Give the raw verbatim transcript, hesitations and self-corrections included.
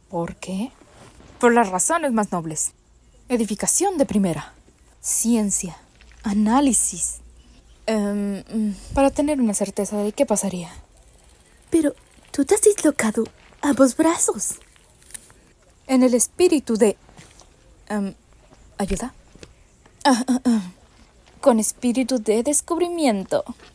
¿Por qué? Por las razones más nobles. Edificación de primera. Ciencia. Análisis. Um, para tener una certeza de qué pasaría. Pero tú te has dislocado ambos brazos. En el espíritu de... Um, ¿Ayuda? Uh, uh, uh. Con espíritu de descubrimiento.